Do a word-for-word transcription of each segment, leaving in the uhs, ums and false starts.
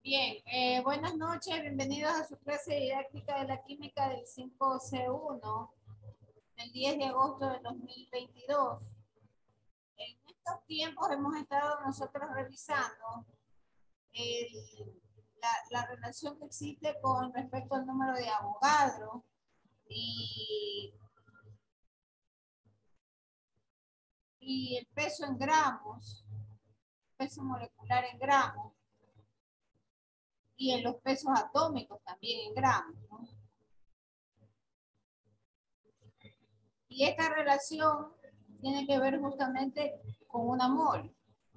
Bien, eh, buenas noches, bienvenidos a su clase didáctica de la química del cinco C uno, del diez de agosto de dos mil veintidós. En estos tiempos hemos estado nosotros revisando el- la, la relación que existe con respecto al número de Avogadro y, y el peso en gramos, peso molecular en gramos, y en los pesos atómicos también en gramos, ¿no? Y esta relación tiene que ver justamente con una mol.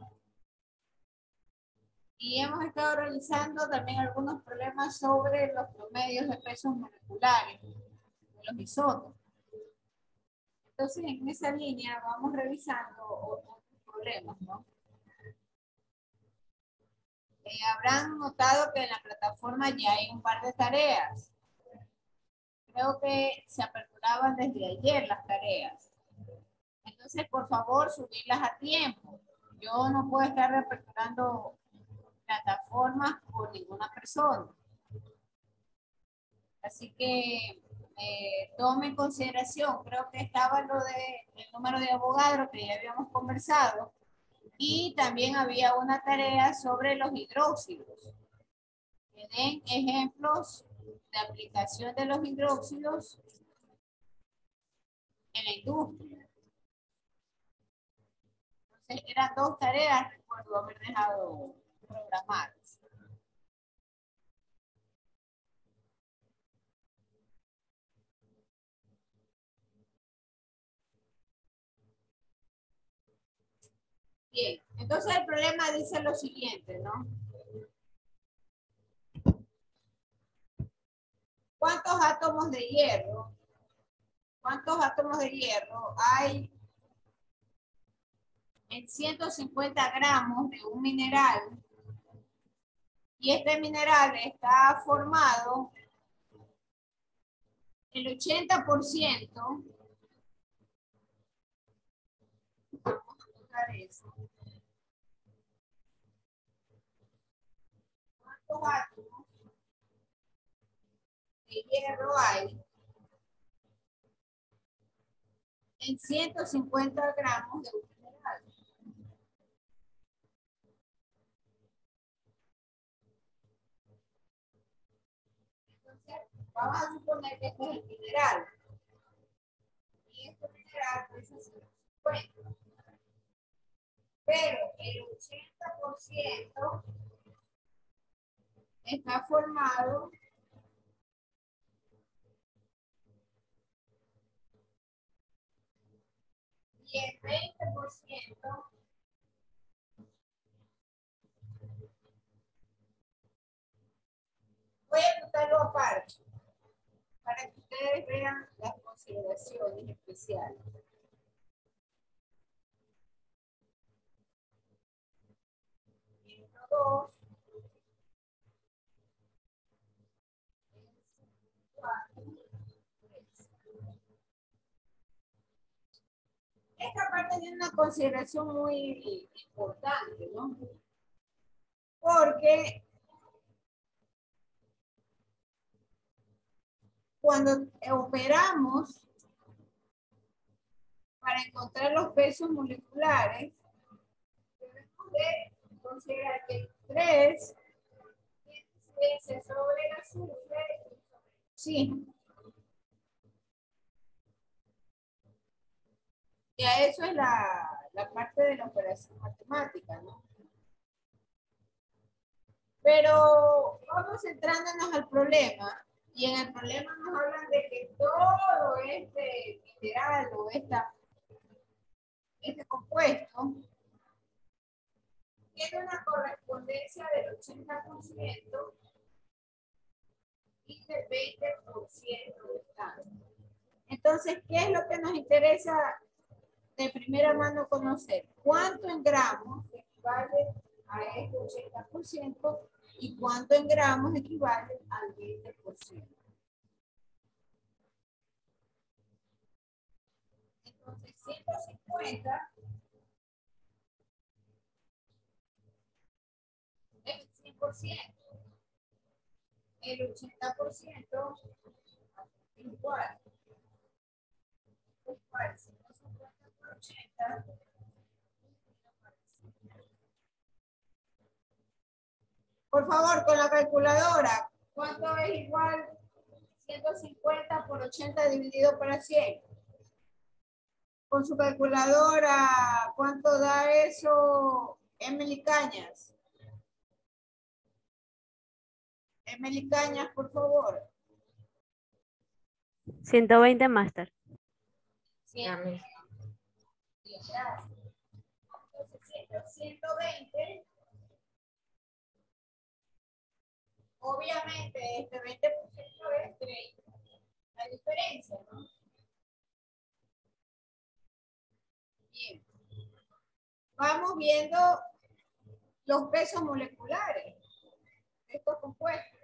Y hemos estado realizando también algunos problemas sobre los promedios de pesos moleculares de los isótopos. Entonces, en esa línea vamos revisando otros problemas, ¿no? Eh, habrán notado que en la plataforma ya hay un par de tareas. Creo que se aperturaban desde ayer las tareas. Entonces, por favor, subirlas a tiempo. Yo no puedo estar reaperturando plataformas por ninguna persona. Así que eh, tome en consideración, creo que estaba lo de el número de Avogadro que ya habíamos conversado, y también había una tarea sobre los hidróxidos. Que den ejemplos de aplicación de los hidróxidos en la industria. Entonces, eran dos tareas, recuerdo haber dejado programadas. Bien, entonces el problema dice lo siguiente, ¿no? ¿Cuántos átomos de hierro? ¿Cuántos átomos de hierro hay en ciento cincuenta gramos de un mineral? Y este mineral está formado el ochenta por ciento. Vamos a anotar eso. ¿Cuántos átomos de hierro hay en ciento cincuenta gramos de un mineral? Entonces, vamos a suponer que este es el mineral. Y este mineral pesa ciento cincuenta. Pero el ochenta por ciento está formado y el veinte por ciento voy a anotarlo aparte para que ustedes vean las consideraciones especiales. uno, dos, cuatro, tres. Esta parte tiene una consideración muy importante, ¿no? Porque cuando operamos para encontrar los pesos moleculares, debemos de considerar que tres se sobre el azufre y sobre el oxígeno. Ya eso es la, la parte de la operación matemática, ¿no? Pero vamos centrándonos al problema, y en el problema nos hablan de que todo este mineral o esta, este compuesto tiene una correspondencia del ochenta por ciento y del veinte por ciento de cambio. Entonces, ¿qué es lo que nos interesa de primera mano conocer? ¿Cuánto en gramos equivale a este ochenta por ciento y cuánto en gramos equivale al veinte por ciento? Entonces, ciento cincuenta es el cien por ciento. el ochenta por ciento igual. Igual, ciento cincuenta por ochenta. Por favor, con la calculadora, ¿cuánto es igual ciento cincuenta por ochenta dividido por cien? Con su calculadora, ¿cuánto da eso, Emily Cañas? Emily Cañas, por favor. ciento veinte, máster. cien. Bien, gracias. Entonces, ciento veinte. Obviamente, este veinte por ciento es treinta. La diferencia, ¿no? Bien. Vamos viendo los pesos moleculares de estos compuestos.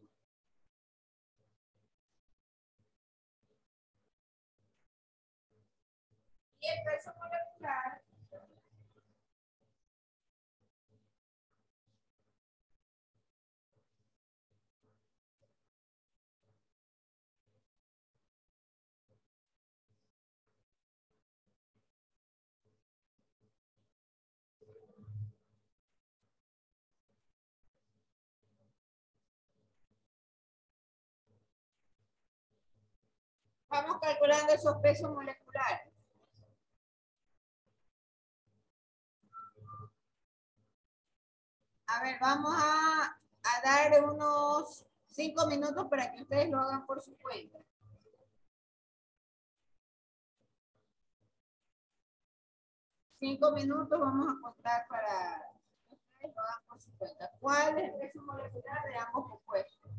Y el peso molecular vamos calculando esos pesos moleculares. A ver, vamos a, a dar unos cinco minutos para que ustedes lo hagan por su cuenta. Cinco minutos vamos a contar para que ustedes lo hagan por su cuenta. ¿Cuál es el peso molecular de ambos compuestos?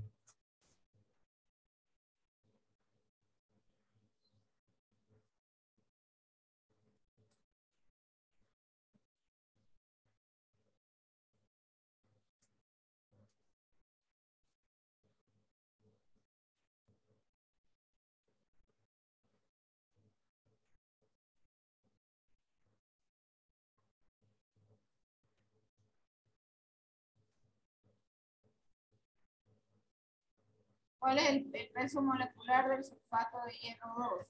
¿Cuál es el, el peso molecular del sulfato de hierro dos?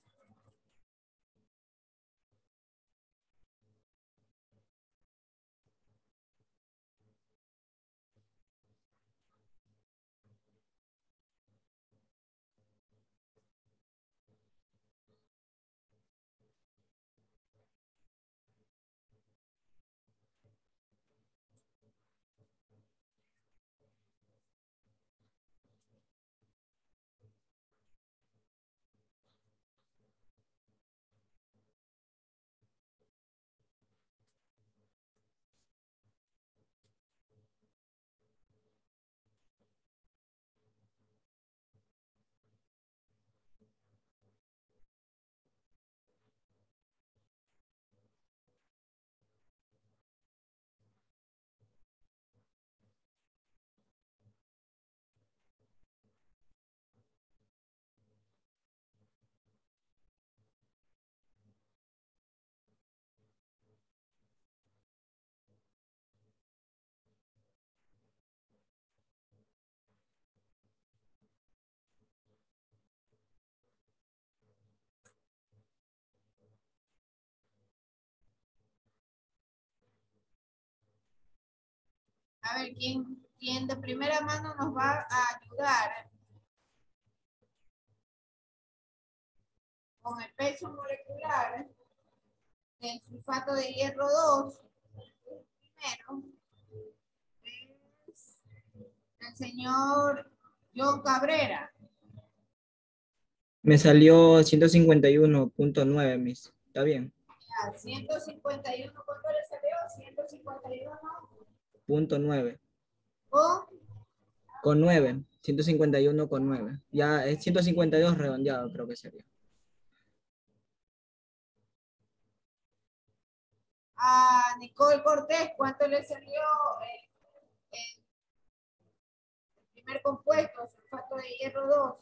A ver, ¿quién, quién de primera mano nos va a ayudar con el peso molecular del sulfato de hierro dos? Primero es el señor John Cabrera. Me salió ciento cincuenta y uno punto nueve, Miss. ¿Está bien? Ya, ciento cincuenta y uno, ¿cuánto le salió? ciento cincuenta y uno Punto nueve. con Con nueve. ciento cincuenta y uno con nueve. Ya es ciento cincuenta y dos redondeado, creo que sería. a Nicole Cortés, ¿cuánto le salió el, el primer compuesto, sulfato de hierro dos?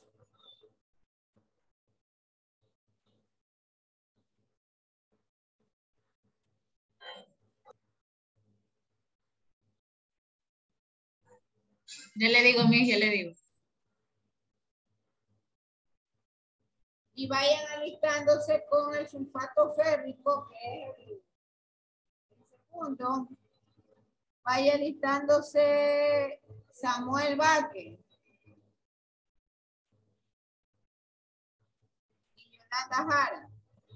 Ya le digo, Miss, ya le digo. Y vayan alistándose con el sulfato férrico, que es el, el segundo. Vaya alistándose Samuel Vázquez y Yolanda Jara.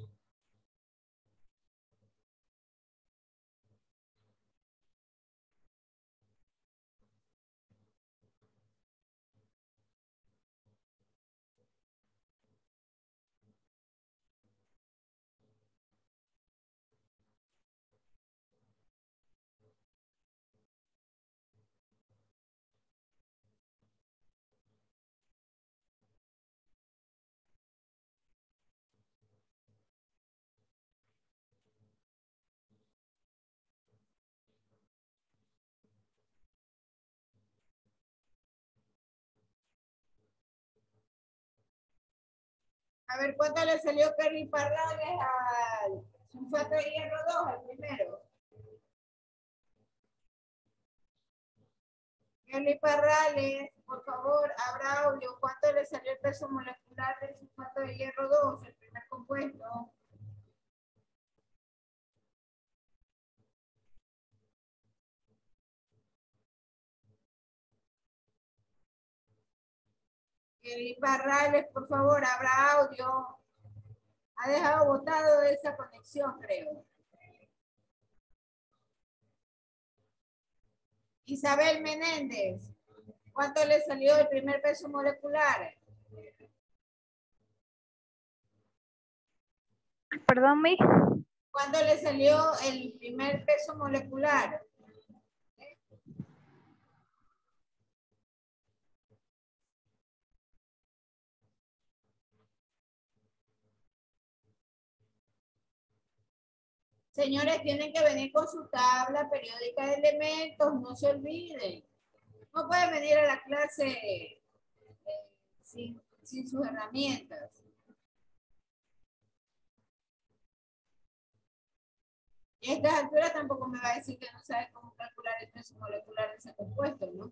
A ver, ¿cuánto le salió Kerry Parrales al sulfato de hierro dos, el primero? Kerry Parrales, por favor, abra audio. ¿Cuánto le salió el peso molecular del sulfato de hierro dos, el primer compuesto? Kerry Parrales, por favor, abra audio. Ha dejado botado esa conexión, creo. Isabel Menéndez, ¿cuánto le salió el primer peso molecular? Perdón, mi. ¿Cuándo le salió el primer peso molecular? Señores, tienen que venir con su tabla periódica de elementos, no se olviden. No pueden venir a la clase eh, sin, sin sus herramientas. Y a estas alturas tampoco me va a decir que no sabe cómo calcular el peso molecular de ese compuesto, ¿no?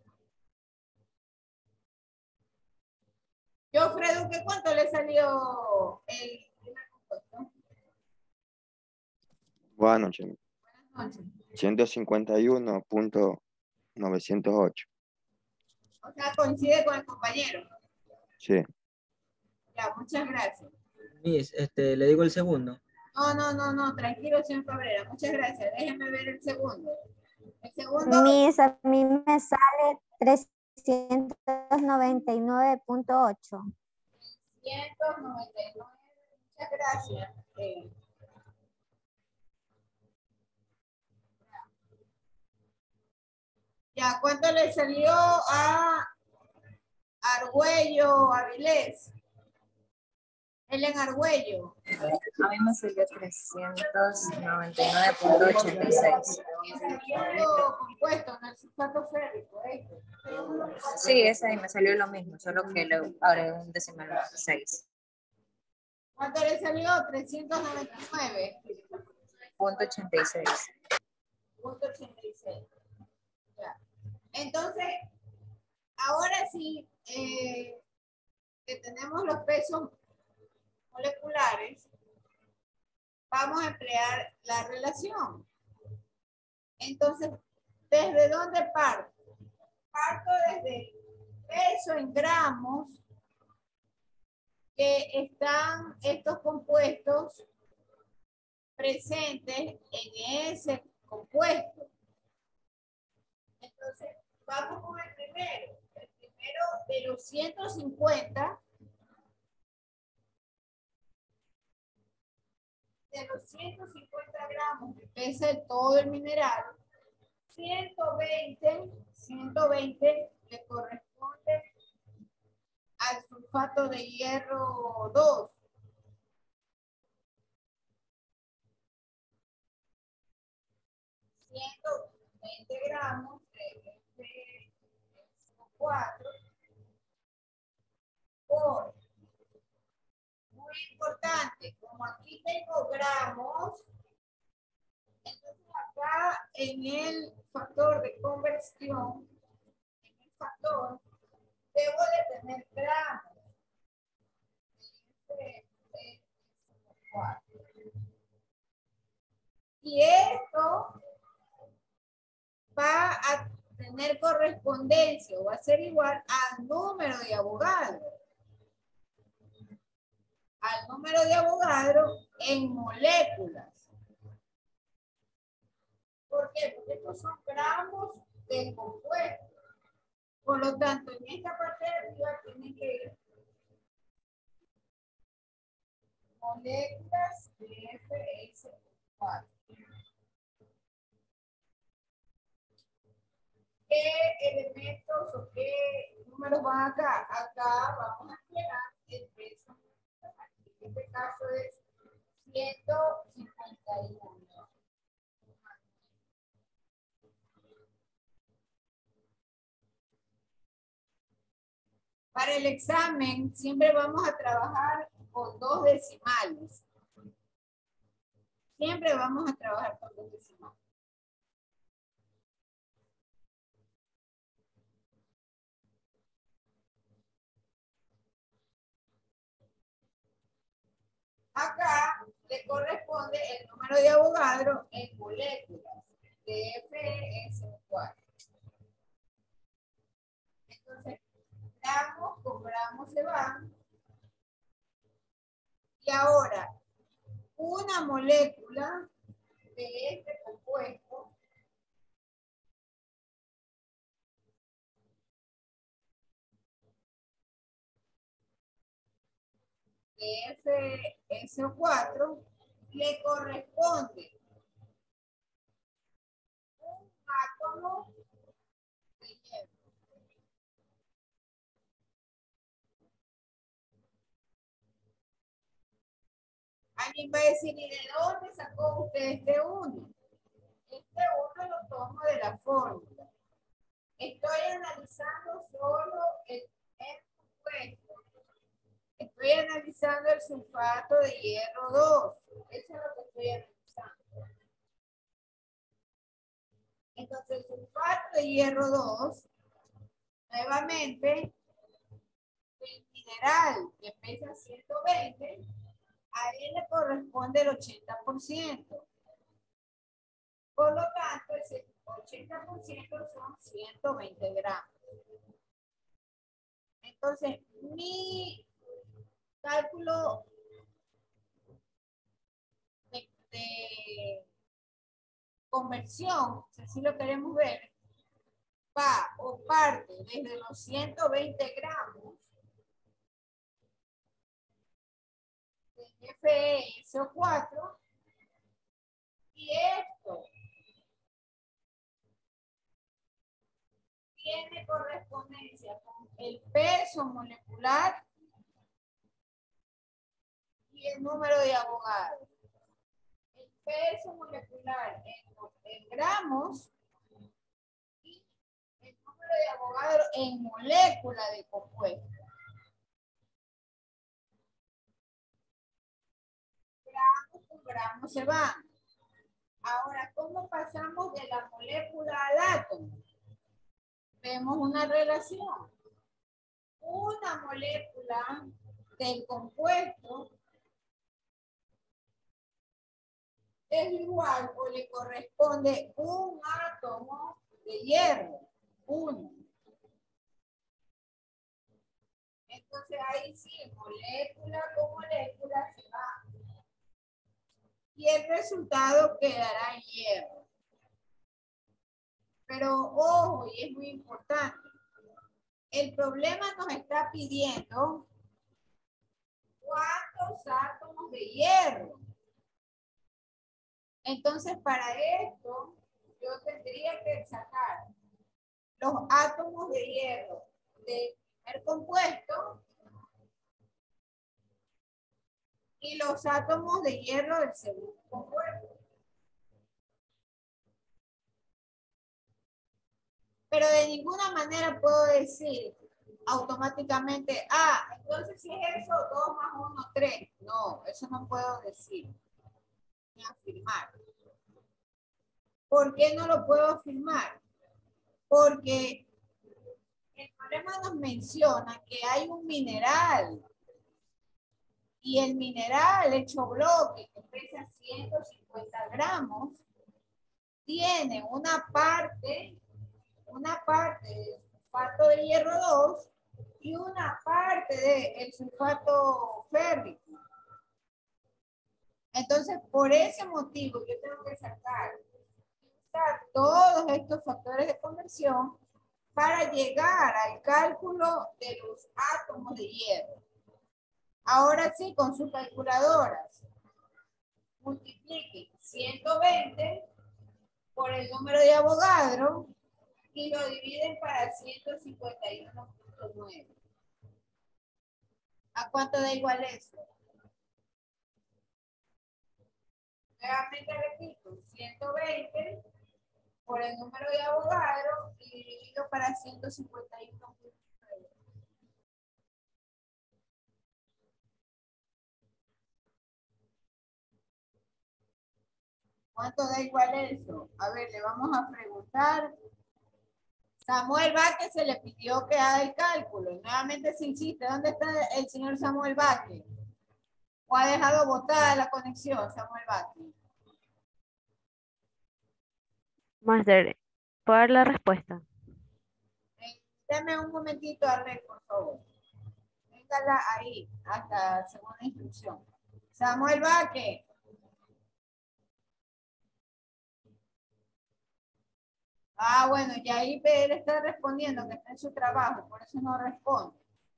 Yo, Fredo, ¿qué cuánto le salió el primer compuesto? Buenas noches. Buenas noches. ciento cincuenta y uno punto novecientos ocho. O sea, coincide con el compañero. Sí. Ya, muchas gracias. Miss, este, le digo el segundo. No, no, no, no, tranquilo, señor Cabrera. Muchas gracias. Déjeme ver el segundo. El segundo. Miss, a mí me sale trescientos noventa y nueve punto ocho. trescientos noventa y nueve. Muchas gracias. Eh, Ya, ¿cuánto le salió a Argüello Avilés? Helen Argüello. A mí me salió trescientos noventa y nueve punto ochenta y seis. El segundo compuesto, en el sulfato férrico, ¿eh? Sí, ese ahí me salió lo mismo, solo que le agregué un decimal seis. ¿Cuánto le salió? trescientos noventa y nueve Punto ochenta y seis. punto ochenta y seis. Ya. Entonces, ahora sí, eh, que tenemos los pesos moleculares, vamos a emplear la relación. Entonces, ¿desde dónde parto? Parto desde el peso en gramos que están estos compuestos presentes en ese compuesto. Entonces, vamos con el primero. El primero de los ciento cincuenta, de los ciento cincuenta gramos que pesa todo el mineral, ciento veinte, ciento veinte le corresponde al sulfato de hierro dos. ciento veinte gramos de cuatro por, muy importante, como aquí tengo gramos, entonces acá en el factor de conversión, en el factor, debo de tener gramos. Y esto va a tener correspondencia o va a ser igual al número de Avogadro. Al número de Avogadro en moléculas. ¿Por qué? Porque estos son gramos de compuesto. Por lo tanto, en esta parte de arriba tienen que ir moléculas de F S cuatro. ¿Qué elementos o qué números van acá? Acá vamos a agregar el peso. En este caso es ciento cincuenta y uno. Para el examen siempre vamos a trabajar con dos decimales. Siempre vamos a trabajar con dos decimales. Acá le corresponde el número de Avogadro en moléculas de F S cuatro. Entonces, gramos con gramos se van. Y ahora, una molécula de este compuesto de F S cuatro le corresponde un átomo de hierro. Alguien va a decir, ¿y de dónde sacó usted este uno? Este uno lo tomo de la fórmula. Estoy analizando solo el, el compuesto. Estoy analizando el sulfato de hierro dos. Eso es lo que estoy analizando. Entonces, el sulfato de hierro dos, nuevamente, el mineral que pesa ciento veinte, a él le corresponde el ochenta por ciento. Por lo tanto, ese ochenta por ciento son ciento veinte gramos. Entonces, mi cálculo de, de conversión, si así lo queremos ver, va o parte desde los ciento veinte gramos de F S cuatro y esto tiene correspondencia con el peso molecular y el número de Avogadro. El peso molecular en, en gramos y el número de Avogadro en molécula de compuesto. Gramos con gramos se van. Ahora, ¿cómo pasamos de la molécula al átomo? Vemos una relación. Una molécula del compuesto es igual o le corresponde un átomo de hierro. Uno. Entonces ahí sí, molécula con molécula se va. Y el resultado quedará en hierro. Pero ojo, y es muy importante, el problema nos está pidiendo cuántos átomos de hierro. Entonces, para esto, yo tendría que sacar los átomos de hierro del primer compuesto y los átomos de hierro del segundo compuesto. Pero de ninguna manera puedo decir automáticamente, ah, entonces si es eso, dos más uno, tres. No, eso no puedo decir ni afirmar. ¿Por qué no lo puedo afirmar? Porque el problema nos menciona que hay un mineral Y el mineral hecho bloque, que pesa ciento cincuenta gramos, tiene una parte, una parte de sulfato de hierro dos y una parte del sulfato férrico. Entonces, por ese motivo, yo tengo que sacar, usar todos estos factores de conversión para llegar al cálculo de los átomos de hierro. Ahora sí, con sus calculadoras, multipliquen ciento veinte por el número de Avogadro y lo dividen para ciento cincuenta y uno punto nueve. ¿A cuánto da igual eso? Nuevamente repito, ciento veinte por el número de Avogadro y dividido para ciento cincuenta y uno punto nueve. ¿Cuánto da igual eso? A ver, le vamos a preguntar. Samuel Vázquez se le pidió que haga el cálculo. Nuevamente se insiste. ¿Dónde está el señor Samuel Vázquez? ¿O ha dejado botada la conexión, Samuel Vázquez? Master, ¿puedo dar la respuesta? Eh, dame un momentito, Arley, por favor. Véngala ahí, hasta segunda instrucción. Samuel Vázquez. Ah, bueno, ya ahí él está respondiendo que está en su trabajo, por eso no responde.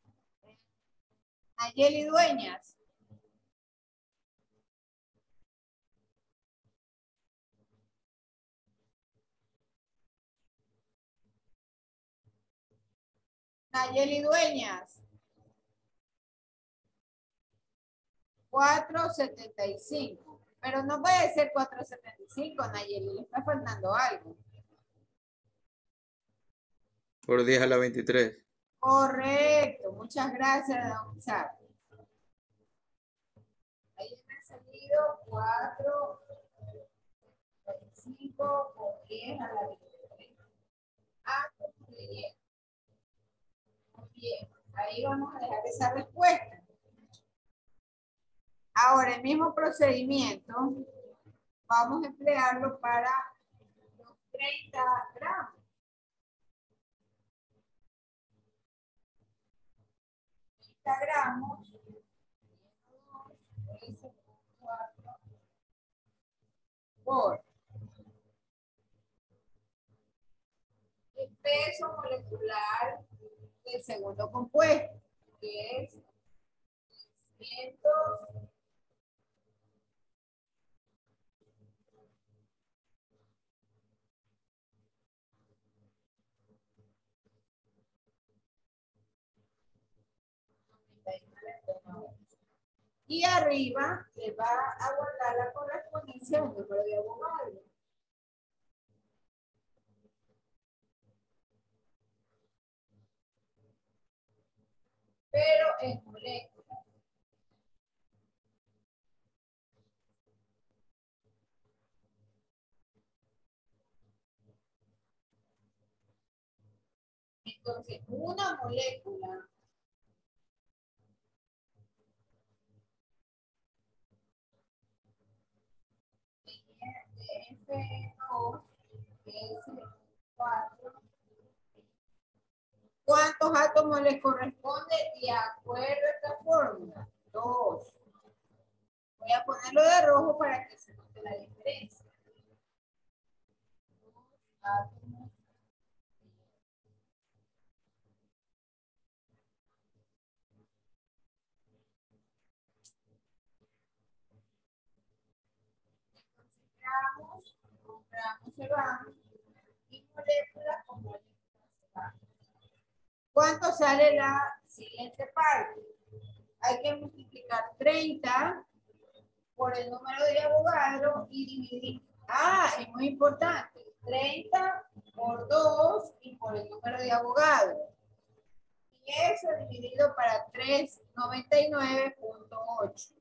Nayeli Dueñas. Nayeli Dueñas. cuatrocientos setenta y cinco. Pero no puede ser cuatrocientos setenta y cinco, Nayeli, le está faltando algo. Por diez a la veintitrés. Correcto, muchas gracias, don Isaac. Ahí me ha salido cuatrocientos setenta y cinco por diez a la veintitrés. Ah, muy bien. Muy bien, ahí vamos a dejar esa respuesta. Ahora, el mismo procedimiento, vamos a emplearlo para los treinta gramos. treinta gramos. Por el peso molecular del segundo compuesto, que es trescientos. Y arriba le va a guardar la correspondencia al número de Avogadro. Pero en moléculas. Entonces, una molécula de F dos S cuatro. ¿Cuántos átomos les corresponde de acuerdo a esta fórmula? Dos. Voy a ponerlo de rojo para que se note la diferencia. Dos átomos. Gramos, gramos se van y moléculas con moléculas se van. ¿Cuánto sale la siguiente parte? Hay que multiplicar treinta por el número de Avogadro y dividir. Ah, es muy importante. treinta por dos y por el número de Avogadro. Y eso dividido para trescientos noventa y nueve punto ocho.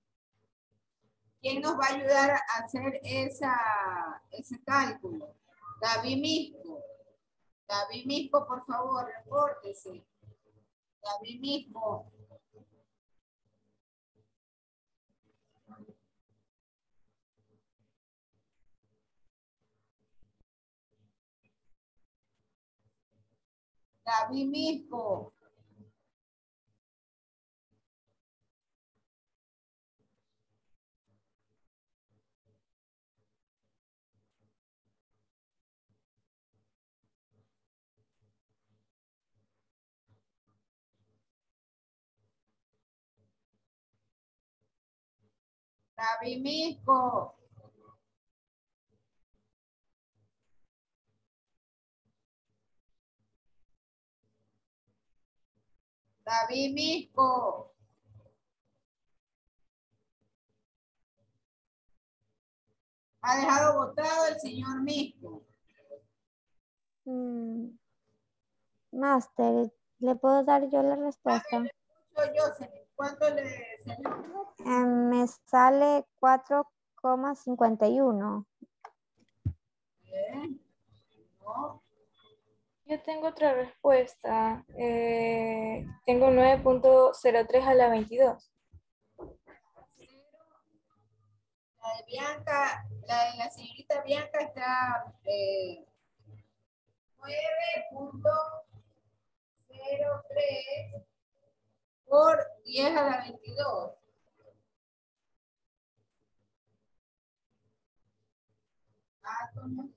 ¿Quién nos va a ayudar a hacer esa, ese cálculo? David Misco. David Misco, por favor, repórtese. David Misco. David Misco. David Misco. David Misco. Ha dejado votado el señor Misco. Mm, Master, ¿le puedo dar yo la respuesta? Soy yo, señor. ¿Cuánto le salió? Eh, me sale cuatro coma cincuenta y uno. Bien. No. Yo tengo otra respuesta. Eh, tengo nueve punto cero tres a la veintidós. La de Bianca, la de la señorita Bianca está eh, nueve punto cero tres por diez a la veintidós. Átomos.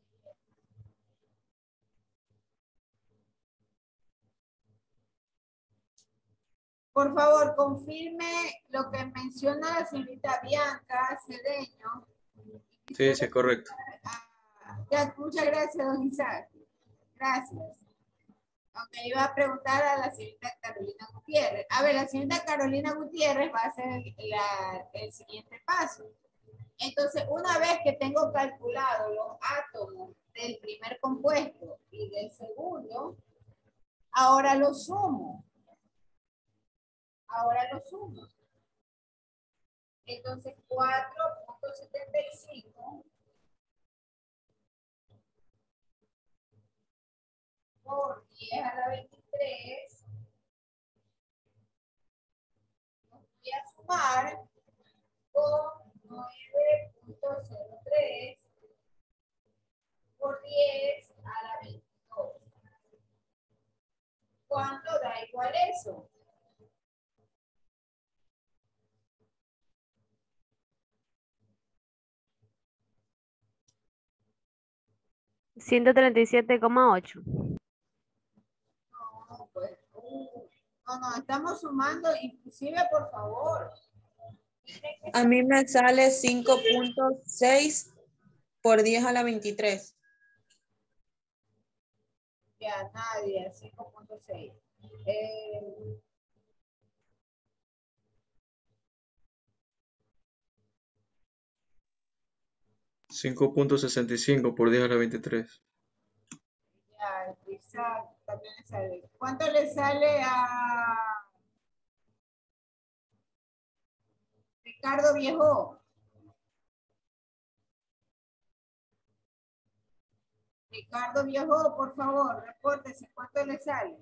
Por favor, confirme lo que menciona la señorita Bianca Cedeño. Sí, sí, correcto. Ah, ya, muchas gracias, don Isaac. Gracias. Aunque iba a preguntar a la señorita Carolina Gutiérrez. A ver, la señorita Carolina Gutiérrez va a hacer la- el siguiente paso. Entonces, una vez que tengo calculado los átomos del primer compuesto y del segundo, ahora los sumo. Ahora los sumo. Entonces, cuatro punto setenta y cinco por diez a la veintitrés. Voy a sumar con nueve punto cero tres por diez a la veintidós. ¿Cuánto da igual eso? ciento treinta y siete coma ocho. No, pues, uh, no, no, estamos sumando, inclusive, por favor. A mí me sale cinco punto seis por diez a la veintitrés. Ya, nadie, cinco punto seis. Eh, cinco punto sesenta y cinco por diez a la veintitrés. ya, Isaac, también le sale. ¿Cuánto le sale a Ricardo Viejo? Ricardo Viejo, por favor, repórtese, ¿cuánto le sale?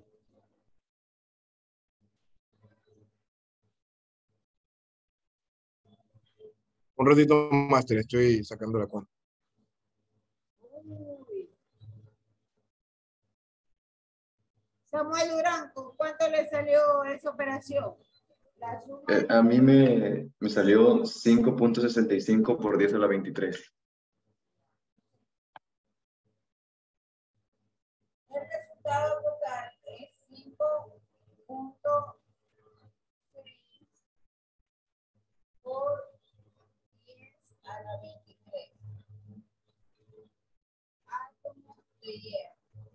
Un ratito, máster, estoy sacando la cuenta. Uy. Samuel Durango, ¿cuánto le salió esa operación? La suma Eh, a mí me, me salió cinco punto sesenta y cinco por diez a la veintitrés. El resultado total es cinco punto seis por diez a la veintitrés. Átomos de hierro.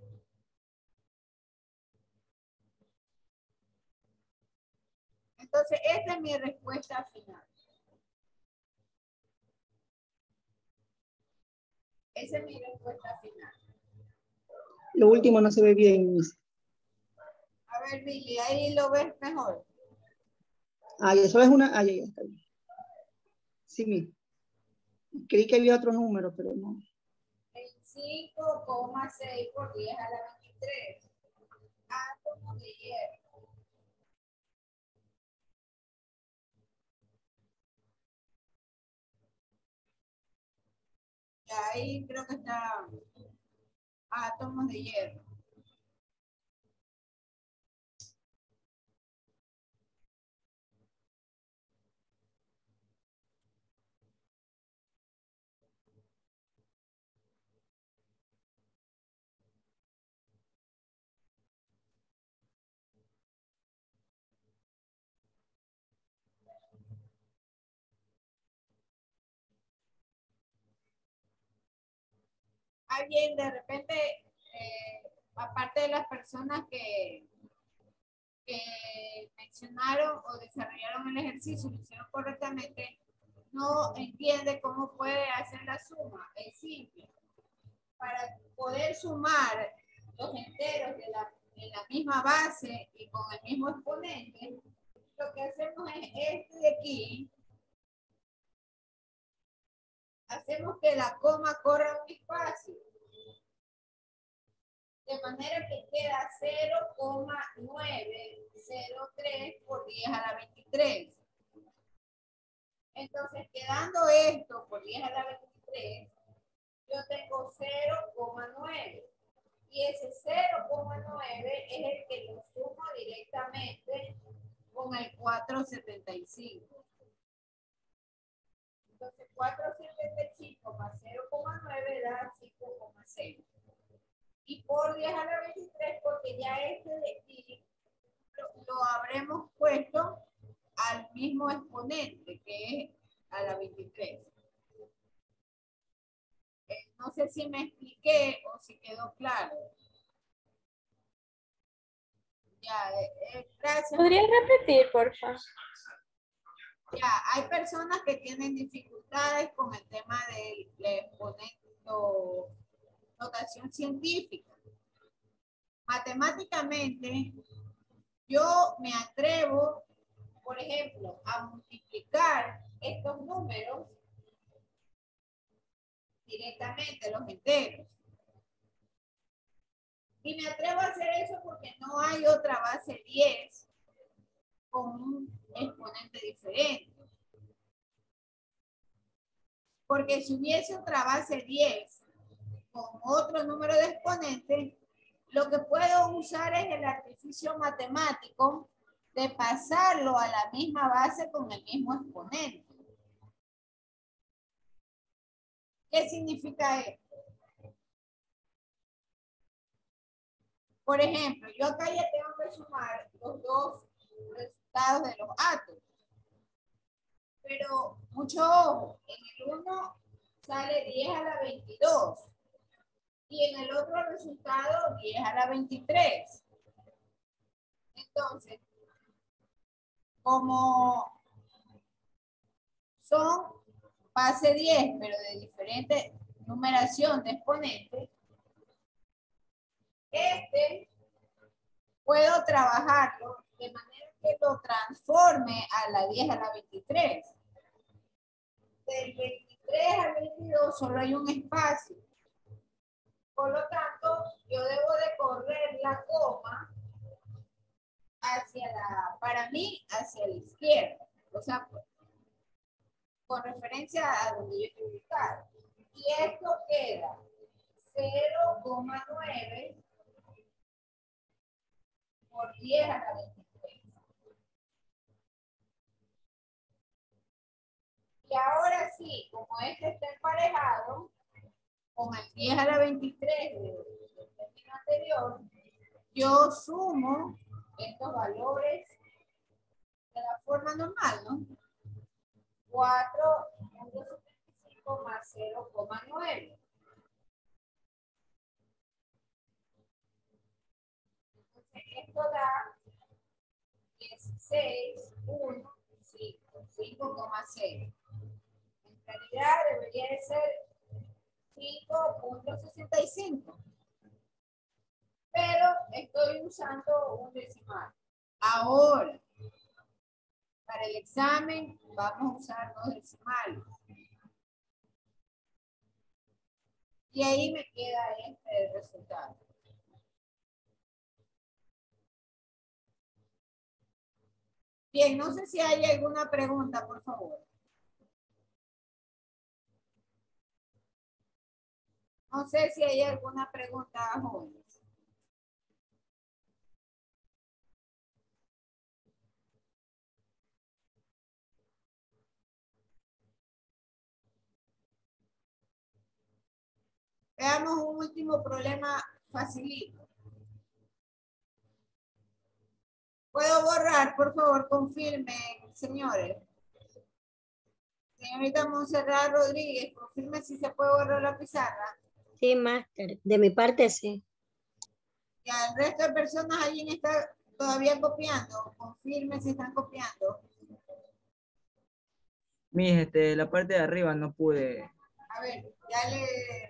Entonces, esta es mi respuesta final. Esa es mi respuesta final. Lo último no se ve bien, Miss. A ver, Billy, ahí lo ves mejor. Ah, y eso es una. Ah, ya, ya está bien. Sí, Miss. Creí que había otro número, pero no. En cinco coma seis por diez a la veintitrés. Átomos de hierro. Y ahí creo que está átomos de hierro. Alguien de repente, eh, aparte de las personas que, que mencionaron o desarrollaron el ejercicio, lo hicieron correctamente, no entiende cómo puede hacer la suma. Es simple. Para poder sumar los enteros de la, de la misma base y con el mismo exponente, lo que hacemos es este de aquí. Hacemos que la coma corra un espacio. De manera que queda cero coma nueve cero tres por diez a la veintitrés. Entonces, quedando esto por diez a la veintitrés, yo tengo cero coma nueve. Y ese cero coma nueve es el que lo sumo directamente con el cuatrocientos setenta y cinco. Entonces, cuatrocientos setenta y cinco más cero coma nueve da cinco coma seis. Y por diez a la veintitrés, porque ya este de aquí lo, lo habremos puesto al mismo exponente, que es a la veintitrés. Eh, no sé si me expliqué o si quedó claro. Ya, eh, eh, gracias. ¿Podrías repetir, por favor? Ya, hay personas que tienen dificultades con el tema del exponente o notación científica. Matemáticamente, yo me atrevo, por ejemplo, a multiplicar estos números directamente, los enteros. Y me atrevo a hacer eso porque no hay otra base diez con un exponente diferente. Porque si hubiese otra base diez con otro número de exponentes, lo que puedo usar es el artificio matemático de pasarlo a la misma base con el mismo exponente. ¿Qué significa esto? Por ejemplo, yo acá ya tengo que sumar los dos resultados de los átomos. Pero mucho ojo, en el uno sale diez a la veintidós y en el otro resultado diez a la veintitrés. Entonces, como son base diez, pero de diferente numeración de exponentes, este puedo trabajarlo de manera que lo transforme a la diez a la veintitrés. Del veintitrés al veintidós solo hay un espacio. Por lo tanto, yo debo de correr la coma hacia la, para mí, hacia la izquierda. O sea, con referencia a donde yo estoy ubicado. Y esto queda cero coma nueve por diez a la veintitrés. Y ahora sí, como este está emparejado con el diez a la veintitrés del término anterior, yo sumo estos valores de la forma normal, ¿no? cuatro punto setenta y cinco más cero coma nueve. Entonces, esto da dieciséis punto cinco coma seis. En realidad debería de ser cinco punto sesenta y cinco. Pero estoy usando un decimal. Ahora, para el examen vamos a usar dos decimales. Y ahí me queda este resultado. Bien, no sé si hay alguna pregunta, por favor. No sé si hay alguna pregunta, jóvenes. Veamos un último problema facilito. ¿Puedo borrar? Por favor, confirmen, señores. Señorita Montserrat Rodríguez, confirme si se puede borrar la pizarra. Sí, máster. De mi parte, sí. Y al resto de personas allí está todavía copiando. Confirme si están copiando. Mis, este, la parte de arriba no pude. A ver, ya le...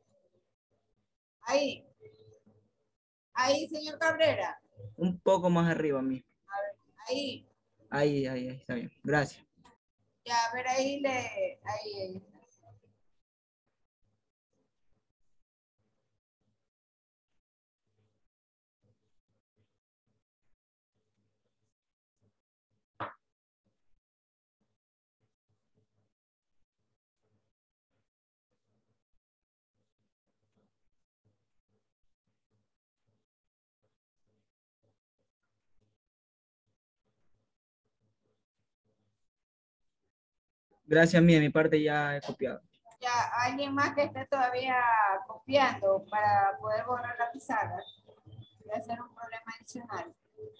Ahí. Ahí, señor Cabrera. Un poco más arriba, mis. A ver, ahí. Ahí, ahí, ahí, está bien. Gracias. Ya, a ver, ahí le... Ahí, ahí. Gracias, mía, mi parte ya he copiado. Ya, alguien más que esté todavía copiando para poder borrar la pizarra. Voy a hacer un problema adicional.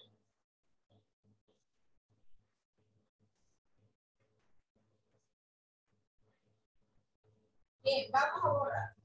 Bien, vamos a borrar.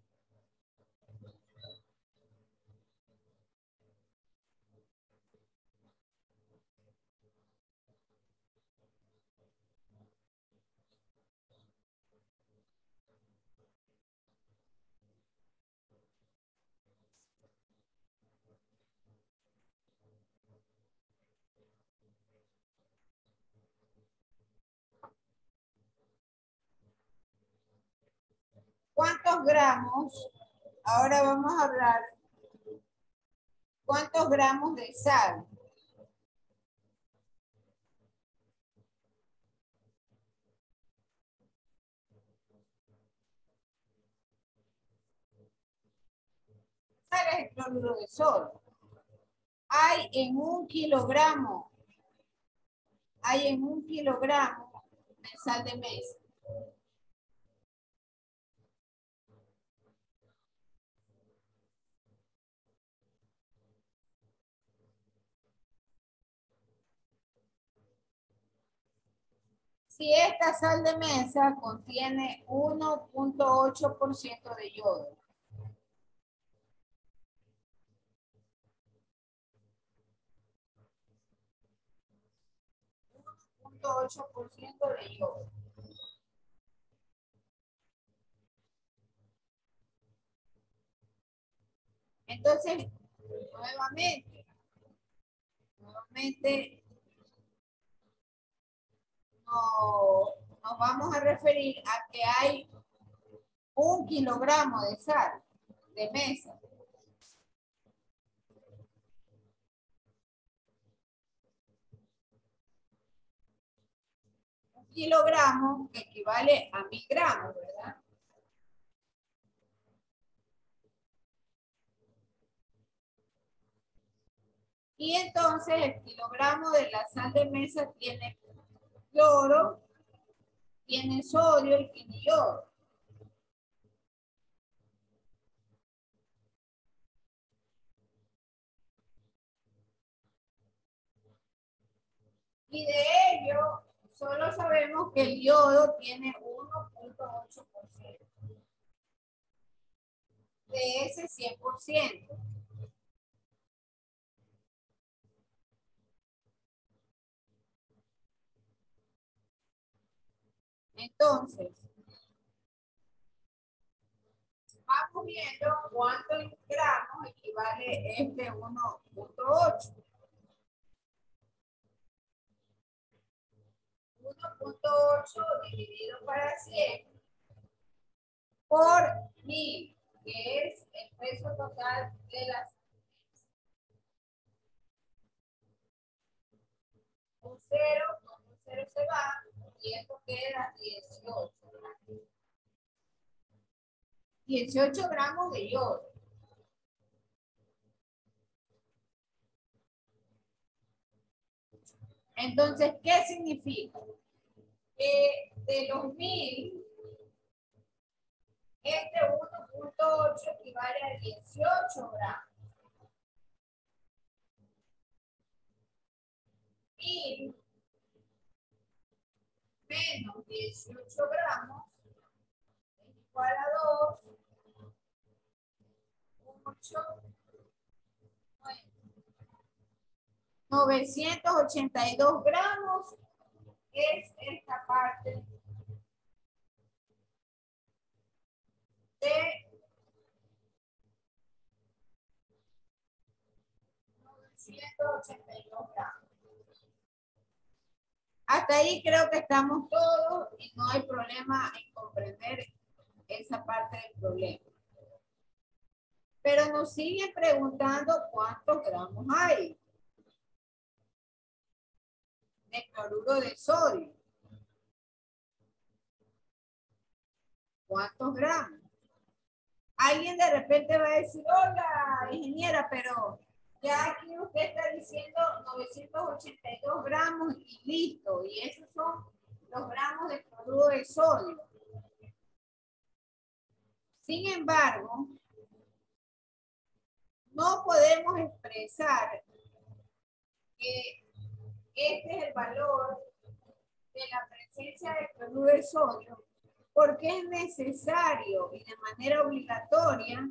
¿Cuántos gramos? Ahora vamos a hablar. ¿Cuántos gramos de sal? Sal es el cloruro de sodio. Hay en un kilogramo, hay en un kilogramo de sal de mesa. Si esta sal de mesa contiene uno punto ocho por ciento de yodo. uno punto ocho por ciento de yodo. Entonces, nuevamente, nuevamente, no, nos vamos a referir a que hay un kilogramo de sal de mesa. Un kilogramo que equivale a mil gramos, ¿verdad? Y entonces el kilogramo de la sal de mesa tiene cloro, tiene sodio y tiene yodo. Y de ello, solo sabemos que el yodo tiene uno punto ocho por ciento de ese cien por ciento. Entonces, vamos viendo cuántos gramos equivale este uno punto ocho. uno punto ocho dividido para cien por mil, que es el peso total de las un cero, un cero se va y esto queda dieciocho. dieciocho gramos de yodo. Entonces, ¿qué significa? Que de los mil, este uno punto ocho equivale a dieciocho gramos. Mil menos dieciocho gramos es igual a dos, ocho, nueve. novecientos ochenta y dos gramos es esta parte de novecientos ochenta y dos gramos. Hasta ahí creo que estamos todos y no hay problema en comprender esa parte del problema. Pero nos siguen preguntando cuántos gramos hay de cloruro de sodio. ¿Cuántos gramos? Alguien de repente va a decir, hola, ingeniera, pero ya aquí usted está diciendo novecientos ochenta y dos gramos y listo. Y esos son los gramos de cloruro de sodio. Sin embargo, no podemos expresar que este es el valor de la presencia de cloruro de sodio porque es necesario y de manera obligatoria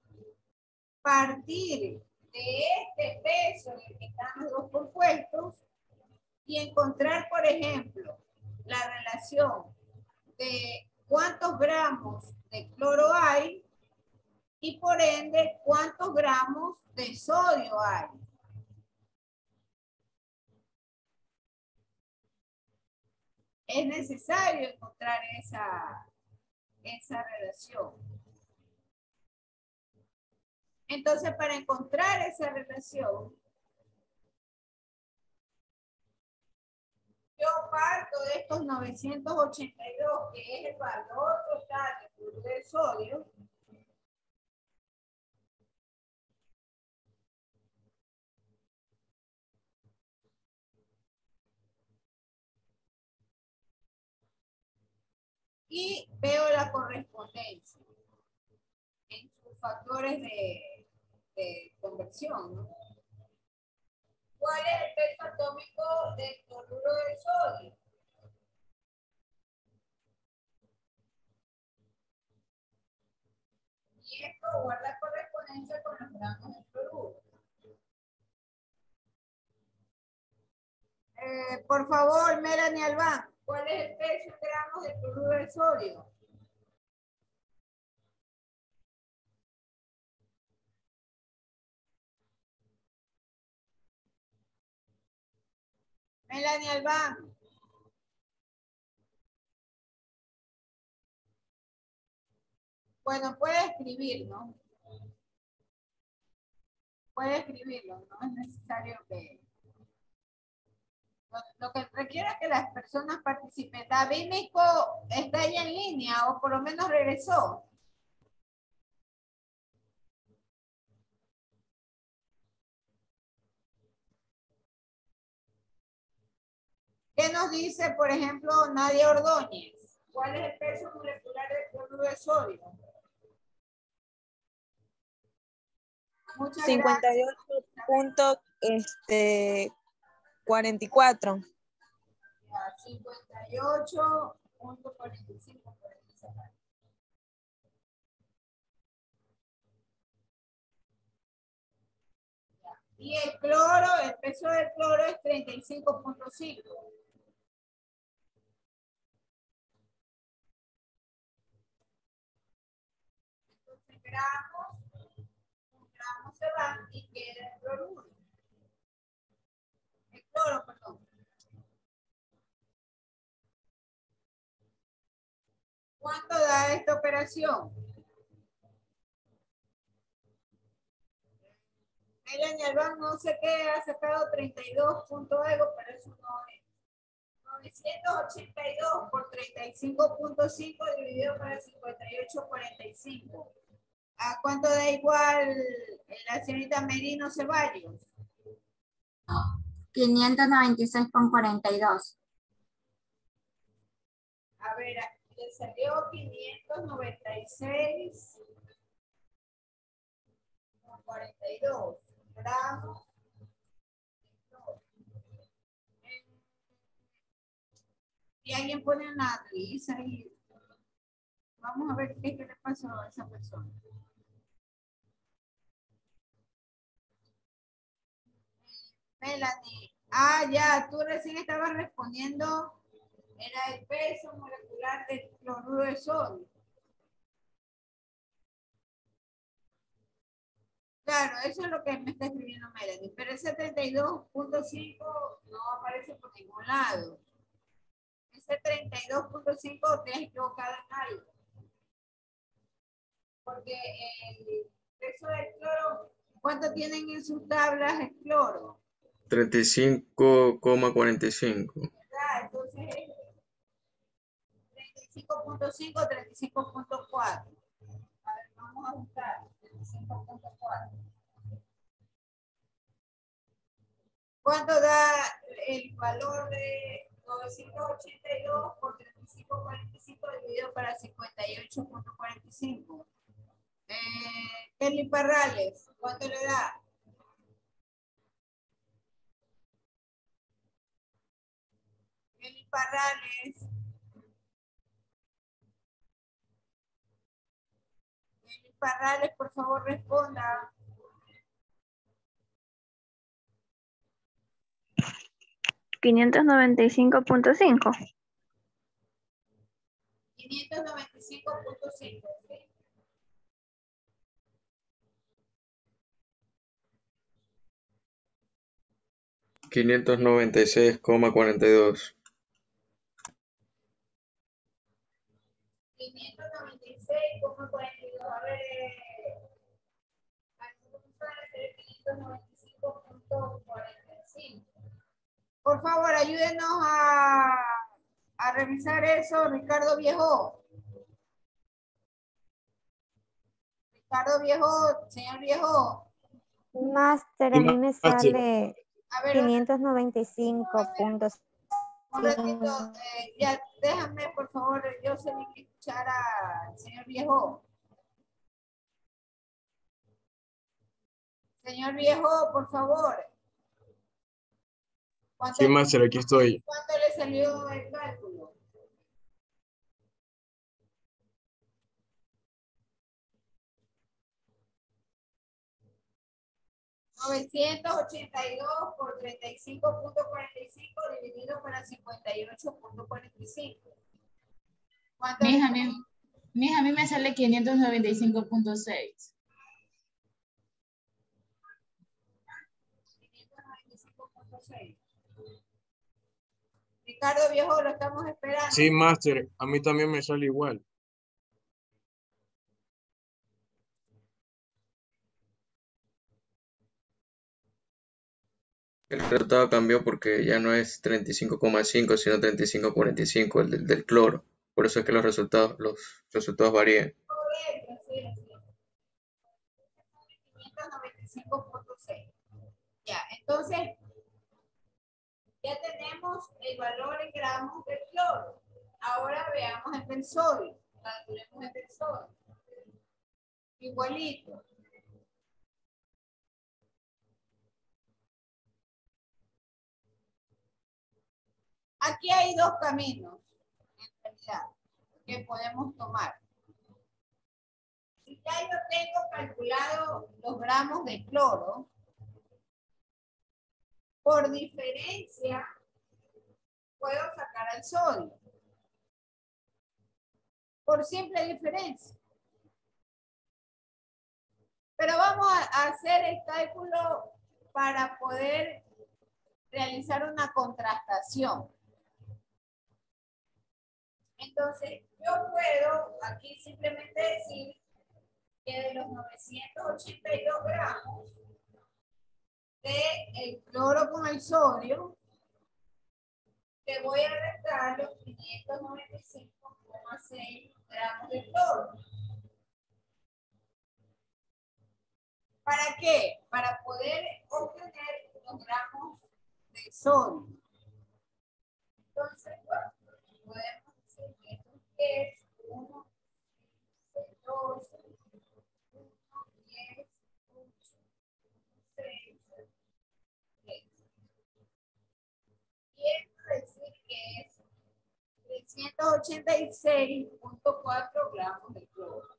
partir de este peso en el que están los dos compuestos y encontrar, por ejemplo, la relación de cuántos gramos de cloro hay y por ende cuántos gramos de sodio hay. Es necesario encontrar esa, esa relación. Entonces, para encontrar esa relación, yo parto de estos novecientos ochenta y dos, que es el valor total de cloruro de sodio, y veo la correspondencia en sus factores de, de conversión, ¿no? ¿Cuál es el peso atómico del cloruro de sodio? Y esto guarda correspondencia con los gramos de cloruro. Eh, por favor, Melanie Albán, ¿cuál es el peso en gramos de cloruro de sodio? Melanie Albán. Bueno, puede escribir, ¿no? Puede escribirlo, no es necesario que... Lo, lo que requiere es que las personas participen. David Mico está ahí en línea o por lo menos regresó. ¿Qué nos dice, por ejemplo, Nadia Ordóñez? ¿Cuál es el peso molecular del cloruro de sodio? Muchas cincuenta y gracias. ocho punto cuarenta y cuatro. cincuenta y ocho punto cuarenta y cinco. Y el cloro, el peso del cloro es treinta y cinco punto cinco. Entonces, gramos, un gramo se va y queda el cloruro. El cloro, perdón. ¿Cuánto da esta operación? Melanie Albán no sé qué ha sacado treinta y dos punto algo, pero eso no es. novecientos ochenta y dos por treinta y cinco punto cinco dividido para cincuenta y ocho punto cuarenta y cinco. ¿A cuánto da igual la señorita Merino Ceballos? quinientos noventa y seis con cuarenta y dos. A ver, le salió quinientos noventa y seis con cuarenta y dos gramos. Y alguien pone una risa ahí. Vamos a ver qué, qué le pasó a esa persona. Melanie. Ah, ya, tú recién estabas respondiendo. Era el peso molecular del cloruro de sodio. Claro, eso es lo que me está escribiendo Melanie. Pero ese treinta y dos punto cinco no aparece por ningún lado. Ese treinta y dos punto cinco te has equivocado en algo. Porque el peso del cloro, ¿cuánto tienen en sus tablas el cloro? treinta y cinco coma cuarenta y cinco. ¿Verdad? Entonces, treinta y cinco punto cinco, treinta y cinco punto cuatro. A ver, vamos a buscar. treinta y cinco punto cuatro. ¿Cuánto da el valor de novecientos ochenta y dos por treinta y cinco punto cuarenta y cinco dividido para cincuenta y ocho punto cuarenta y cinco? Eh, Kelly Parrales, ¿cuánto le da? Kelly Parrales. Kelly Parrales, por favor, responda. quinientos noventa y cinco punto cinco. quinientos noventa y cinco punto cinco, ¿sí? quinientos noventa y seis coma cuarenta y dos. quinientos noventa y seis coma cuarenta y dos. A ver, quinientos noventa y cinco punto cuarenta y cinco. Por favor, ayúdenos a, a revisar eso, Ricardo Viejo. Ricardo Viejo, señor Viejo. Máster, a mí me sale A ver, quinientos noventa y cinco punto cinco. un ratito, eh, ya, déjame, por favor, yo sé que escuchar al señor Viejo. Señor Viejo, por favor. Sí, máster, aquí estoy. ¿Cuánto le salió el cálculo? novecientos ochenta y dos por treinta y cinco punto cuarenta y cinco dividido para cincuenta y ocho punto cuarenta y cinco. Mija, a mí, mija, a mí me sale quinientos noventa y cinco punto seis. quinientos noventa y cinco punto seis. Ricardo Viejo, lo estamos esperando. Sí, máster, a mí también me sale igual. El resultado cambió porque ya no es treinta y cinco coma cinco, sino treinta y cinco coma cuarenta y cinco el del, del cloro. Por eso es que los resultados, los resultados varían. Correcto, sí, sí. quinientos noventa y cinco punto seis. Ya, entonces, ya tenemos el valor en gramos del cloro. Ahora veamos el del sodio. Calculemos el del sodio. Igualito. Aquí hay dos caminos, en realidad, que podemos tomar. Si ya yo tengo calculado los gramos de cloro, por diferencia, puedo sacar al sodio. Por simple diferencia. Pero vamos a hacer el cálculo para poder realizar una contrastación. Entonces, yo puedo aquí simplemente decir que de los novecientos ochenta y dos gramos, de el cloro con el sodio, le voy a restar los quinientos noventa y cinco coma seis gramos de cloro. ¿Para qué? Para poder obtener los gramos de sodio. Entonces, bueno, podemos decir que esto es uno, dos, uno, diez, ocho, seis, diez. Quiero decir que es trescientos ochenta y seis punto cuatro gramos de cloro.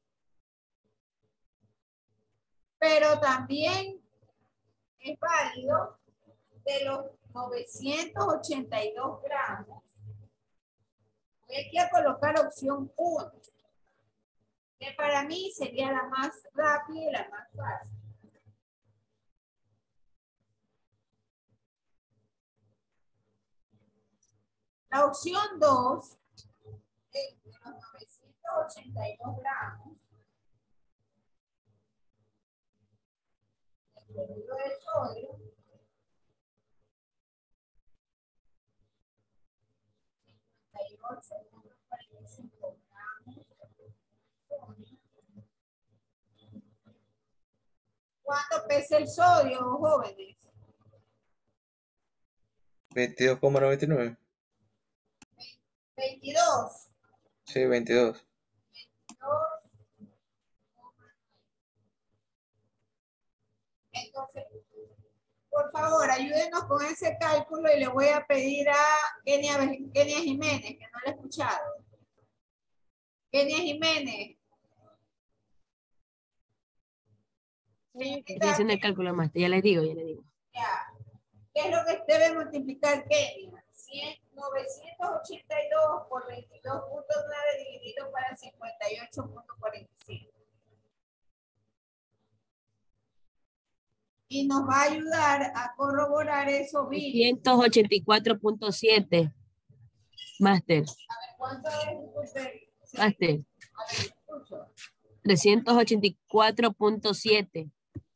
Pero también es válido de los novecientos ochenta y dos gramos. Voy aquí a colocar opción uno, que para mí sería la más rápida y la más fácil. La opción dos es de los novecientos ochenta y dos gramos de cloruro de sodio. cincuenta y ocho punto cuarenta y cinco gramos. ¿Cuánto pesa el sodio, jóvenes? veintidós coma noventa y nueve. veintidós. Sí, veintidós. veintidós. Entonces, por favor, ayúdenos con ese cálculo y le voy a pedir a Kenia, Kenia Jiménez, que no la he escuchado. Kenia Jiménez. Estoy haciendo el cálculo más, ya les digo, ya les digo. Ya. ¿Qué es lo que debe multiplicar Kenia? novecientos ochenta y dos por veintidós punto nueve dividido para cincuenta y ocho punto cuarenta y cinco. Y nos va a ayudar a corroborar eso bien. trescientos ochenta y cuatro punto siete. Máster. A ver, ¿cuánto es? Máster. A ver, escucho. trescientos ochenta y cuatro punto siete.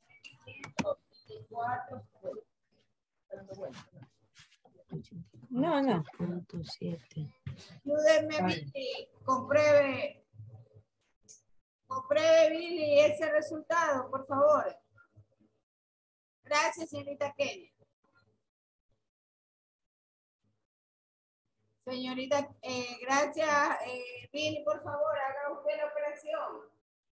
No, no. Ayúdenme, Billy. Compruebe. Compruebe, Billy, ese resultado, por favor. Gracias, señorita Kenia. Señorita, eh, gracias, eh, Billy, por favor, haga usted la operación.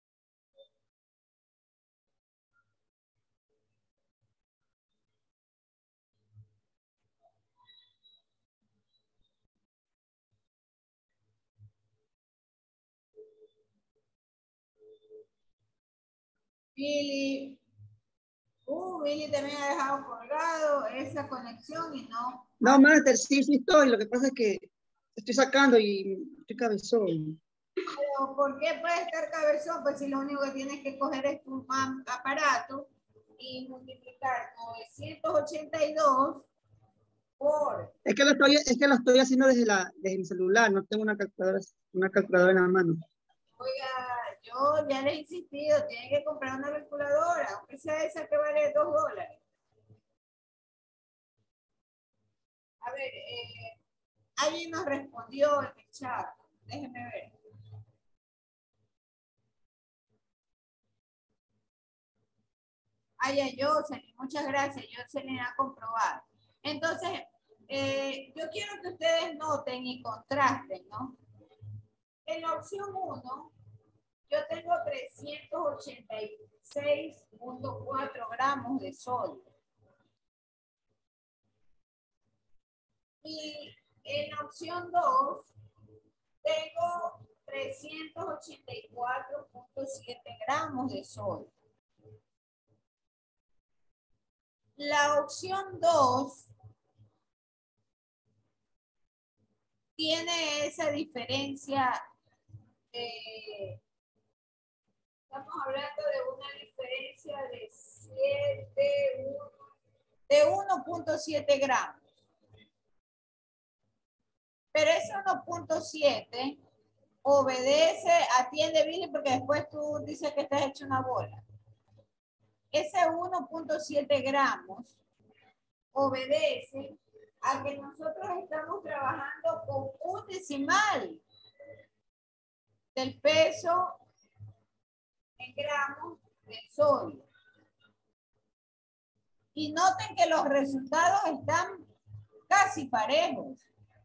Billy. Uh, Billy también ha dejado colgado esa conexión y no. No, Master, sí, sí estoy. Lo que pasa es que estoy sacando y estoy cabezón. Pero ¿por qué puede estar cabezón? Pues si lo único que tienes que coger es tu aparato y multiplicar novecientos ochenta y dos por... Es que lo estoy, es que lo estoy haciendo desde, la, desde mi celular. No tengo una calculadora, una calculadora en la mano. Oiga, yo ya le he insistido, tiene que comprar una calculadora, aunque sea esa que vale dos dólares. A ver, eh, alguien nos respondió en el chat. Déjenme ver. Ay, ay, Jocelyn, muchas gracias. Jocelyn ha comprobado. Entonces, eh, yo quiero que ustedes noten y contrasten, ¿no? En la opción uno, yo tengo trescientos ochenta y seis punto cuatro gramos de sodio. Y en la opción dos, tengo trescientos ochenta y cuatro punto siete gramos de sodio. La opción dos tiene esa diferencia. Eh, estamos hablando de una diferencia de siete, de uno punto siete gramos. Pero ese uno punto siete obedece, atiende, Billy, porque después tú dices que estás hecho una bola. Ese uno punto siete gramos obedece a que nosotros estamos trabajando con un decimal del peso en gramos del sodio. Y noten que los resultados están casi parejos.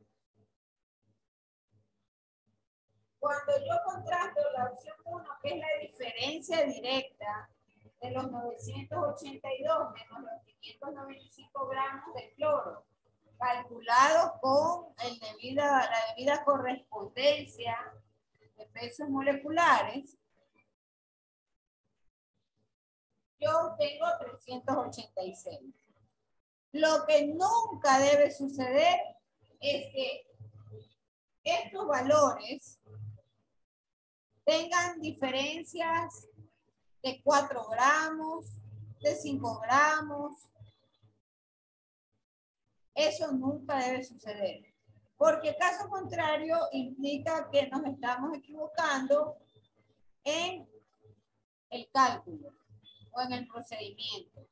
Cuando yo contrasto la opción uno, que es la diferencia directa de los novecientos ochenta y dos menos los quinientos noventa y cinco gramos de cloro, calculados con el debida, la debida correspondencia de pesos moleculares, yo tengo trescientos ochenta y seis. Lo que nunca debe suceder es que estos valores tengan diferencias de cuatro gramos, de cinco gramos. Eso nunca debe suceder, porque caso contrario implica que nos estamos equivocando en el cálculo o en el procedimiento.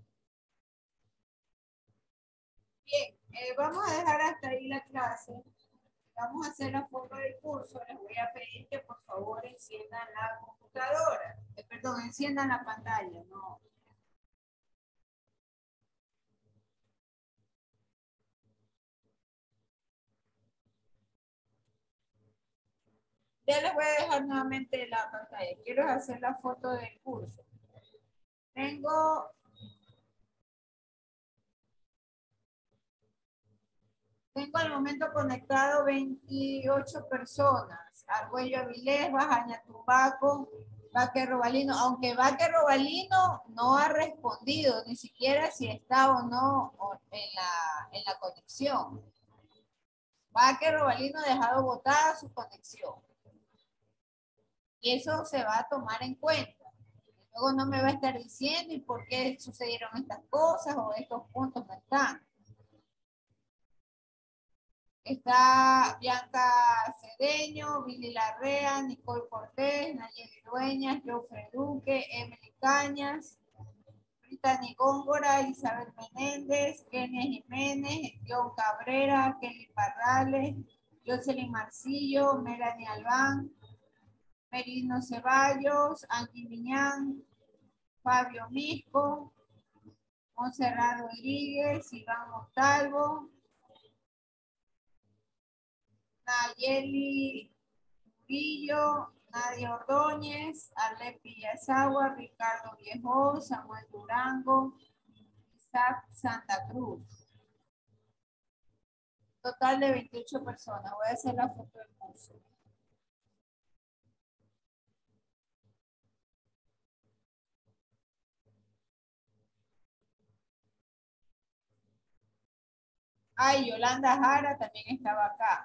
Bien, eh, vamos a dejar hasta ahí la clase. Vamos a hacer la foto del curso. Les voy a pedir que por favor enciendan la computadora. Eh, perdón, enciendan la pantalla. No. Ya les voy a dejar nuevamente la pantalla. Quiero hacer la foto del curso. Tengo... Tengo al momento conectado veintiocho personas. Argüello Avilés, Bajaña Tumbaco, Vaque Robalino. Aunque Vaque Robalino no ha respondido ni siquiera si está o no en la, en la conexión. Vaque Robalino ha dejado botada su conexión. Y eso se va a tomar en cuenta. Luego no me va a estar diciendo y por qué sucedieron estas cosas o estos puntos no están. Está Bianca Cedeño, Billy Larrea, Nicole Cortés, Nayeli Dueñas, Jofre Duque, Emily Cañas, Brittany Góngora, Isabel Menéndez, Kenia Jiménez, John Cabrera, Kelly Parrales, Jocelyn Marcillo, Melanie Albán, Merino Ceballos, Angie Miñán, Fabio Misco, Monserrat Rodríguez, Iván Montalvo, Nayeli Murillo, Nadia Ordóñez, Ale Villasagua, Ricardo Viejo, Samuel Durango, Isaac Santa Cruz. Total de veintiocho personas. Voy a hacer la foto del curso. Ay, Yolanda Jara también estaba acá.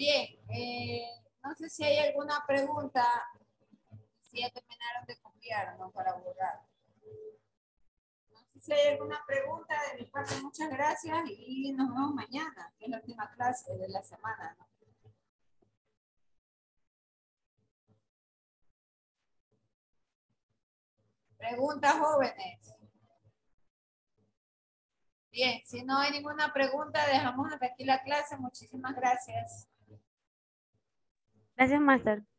Bien, eh, no sé si hay alguna pregunta. Si ya terminaron de copiar, ¿no? Para borrar. No sé si hay alguna pregunta de mi parte, muchas gracias y nos vemos mañana, que es la última clase de la semana, ¿no? Preguntas, jóvenes. Bien, si no hay ninguna pregunta, dejamos hasta aquí la clase. Muchísimas gracias. Gracias, Master.